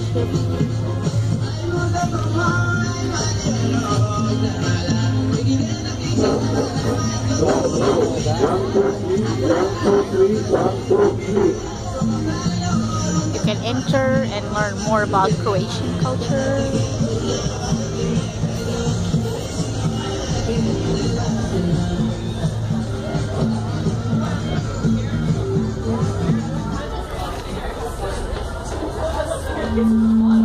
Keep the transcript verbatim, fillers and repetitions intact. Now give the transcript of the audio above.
ship. You can enter and learn more about Croatian culture. Thank you.